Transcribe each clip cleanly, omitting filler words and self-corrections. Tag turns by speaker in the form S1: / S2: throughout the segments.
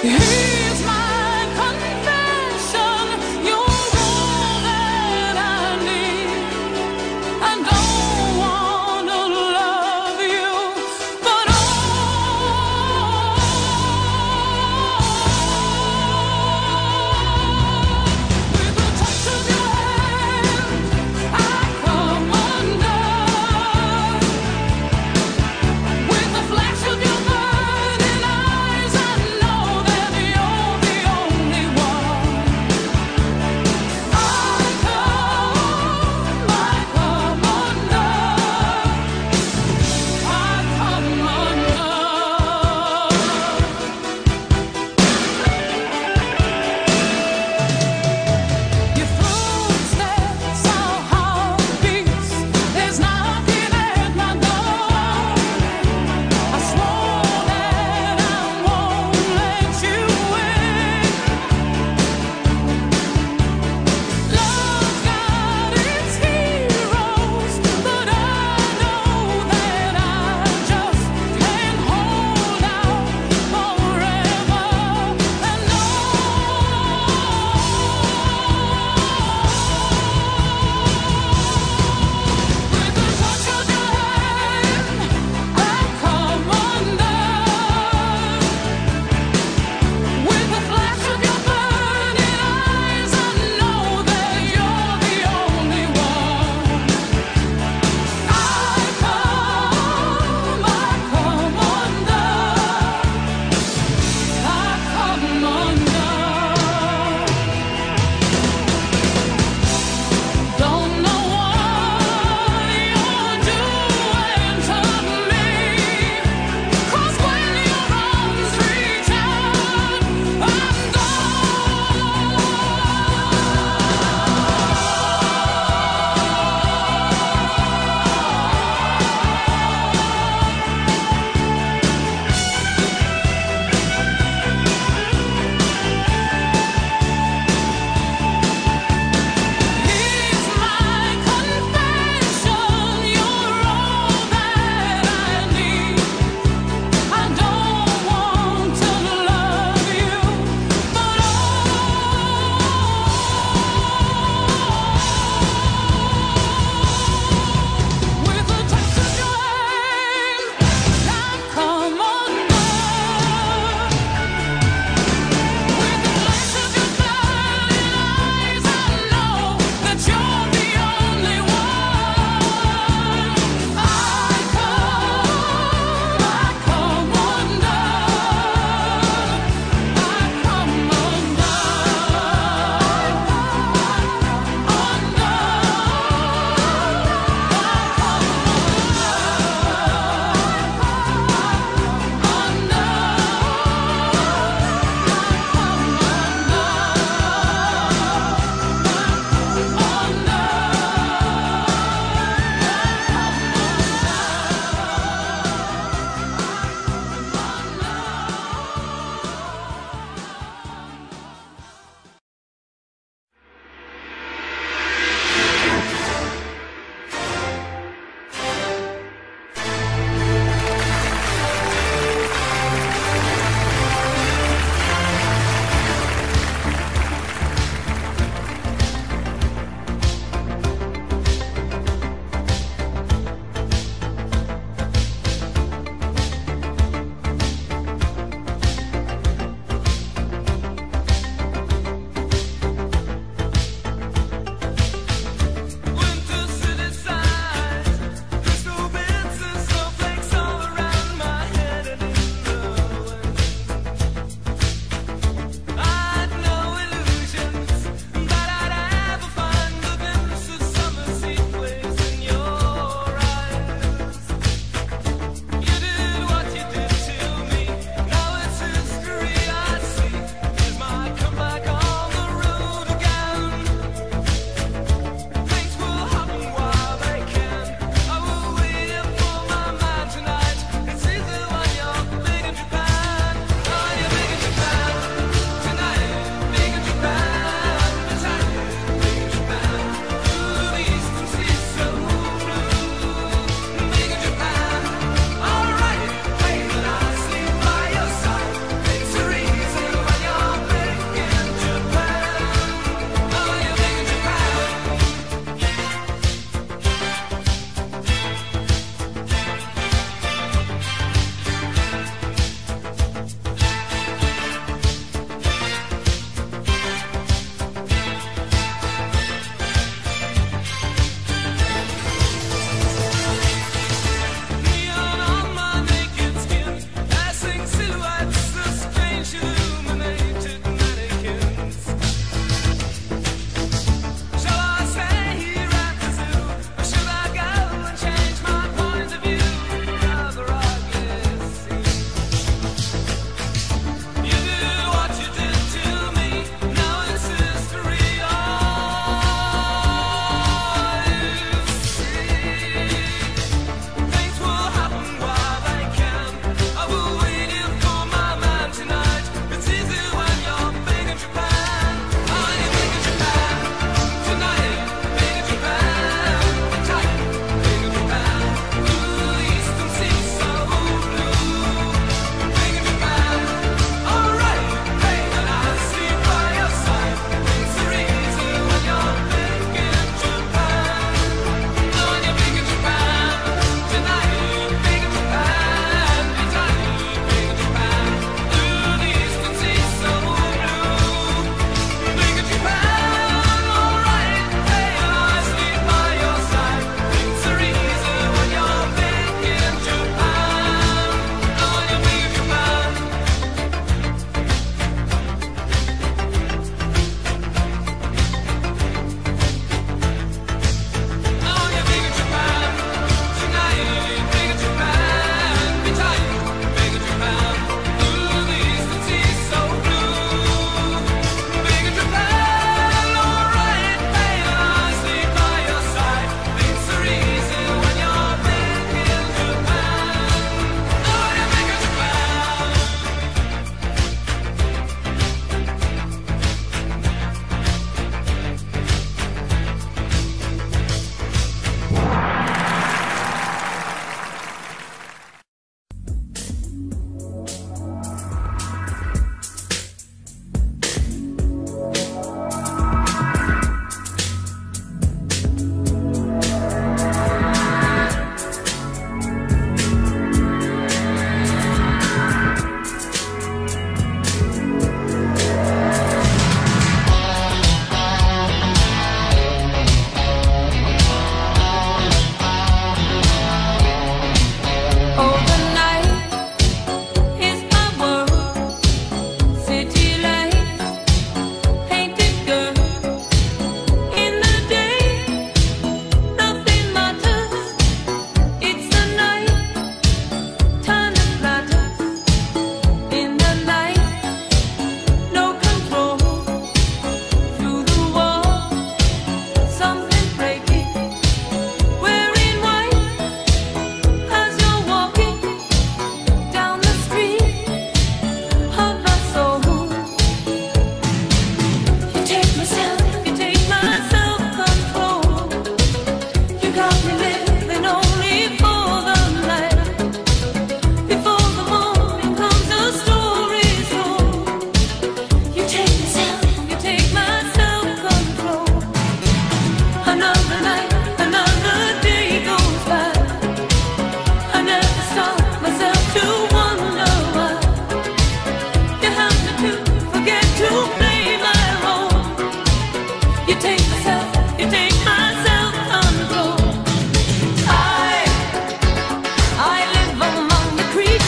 S1: With the flash of your burning eyes, I know that you're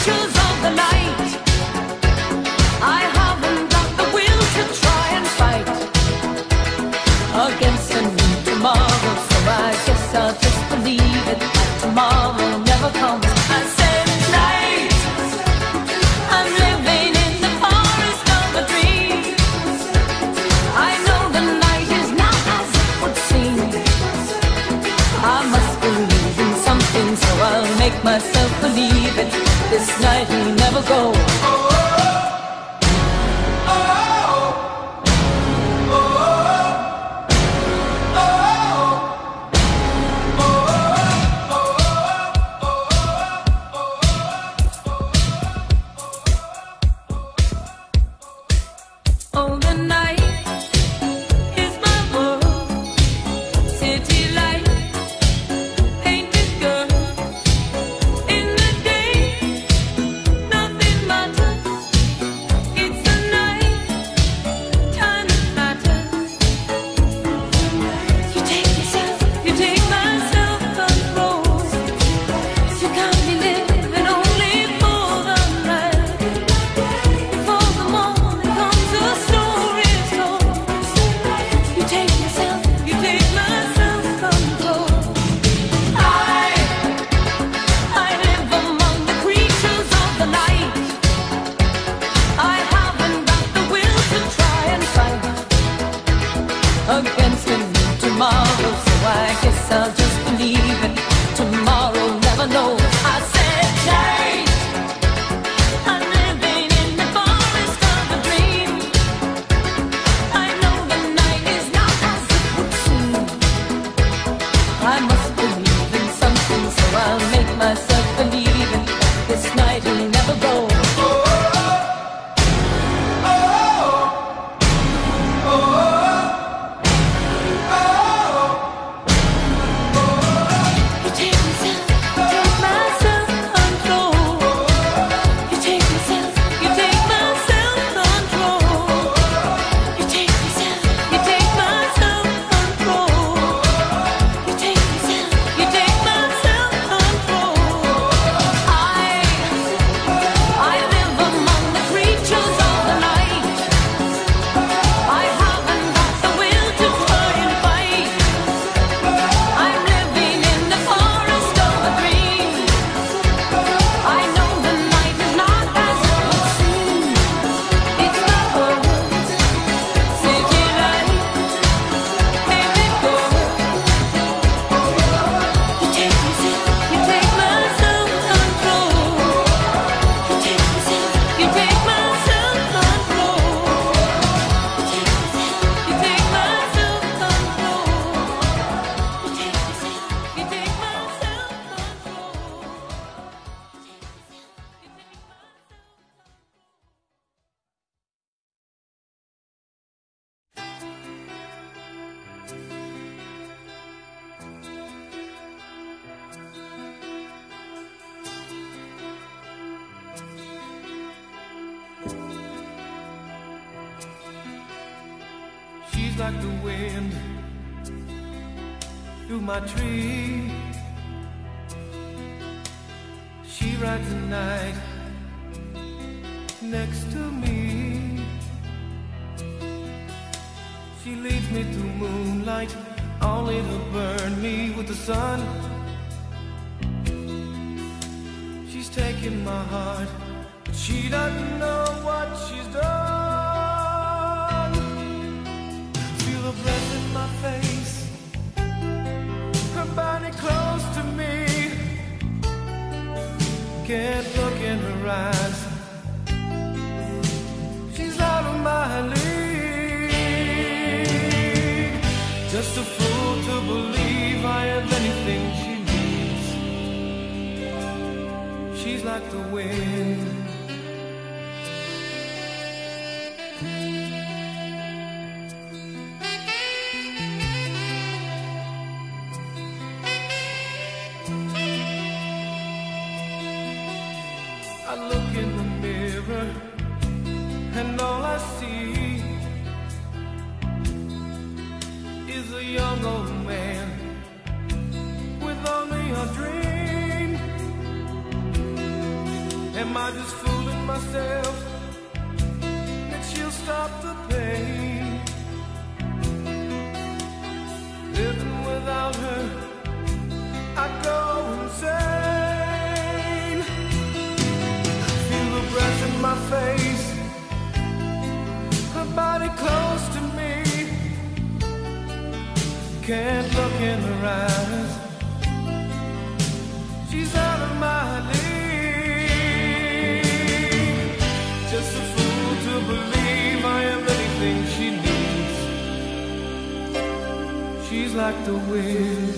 S1: creatures of the night. I haven't got the will to try and fight against a new tomorrow, so I guess I'll just believe it, that tomorrow never comes. I said night, I'm living in the forest of a dream. I know the night is not as it would seem. I must believe in something, so I'll make myself believe it. This night will never go. Oh, the night is my world. City light, painted girl. In the day, nothing matters. It's the night, time that matters. You take yourself, you take my self-control. You can't be living only for the night. Before the morning comes, a story is told. You take yourself, you take my self-control. I live among the creatures of the night. I haven't got the will to try and fight against a new tomorrow, so I guess I'll just believe it. Tomorrow never knows. I said night, I'm living in the forest of a dream. I know the night is not as it would seem. I must believe in something, so I'll make myself believe it. This night will never go. You take yourself, you take my self-control. You take yourself, you take my self-control. You take yourself, you take my self-control. You take yourself, you take my self-control. I live among the creatures of the night. I haven't got the will to try and fight. I'm living in the forest of a dream. I know the night is not as it would seem. It's the world, city light, painted girl. You take yourself, you take my self-control. You take yourself, you take my self-control. You take yourself, you take my self-control. You take yourself, you take my
S2: She's like the wind through my tree. She rides the night next to me. She leads me through moonlight, only to burn me with the sun. She's taking my heart, but she doesn't know what she's done. Feel her breath in my face, her body close to me. Can't look in her eyes, she's out of my league. Just a fool to believe I have anything she needs. She's like the wind. I look in the mirror and all I see is a young old man with only a dream. Am I just fooling myself that she'll stop the pain? Living without her, I go insane. Feel the breath in my face, her body close to me. Can't look in her eyes, she's out of my league. Just a fool to believe I am anything she needs. She's like the wind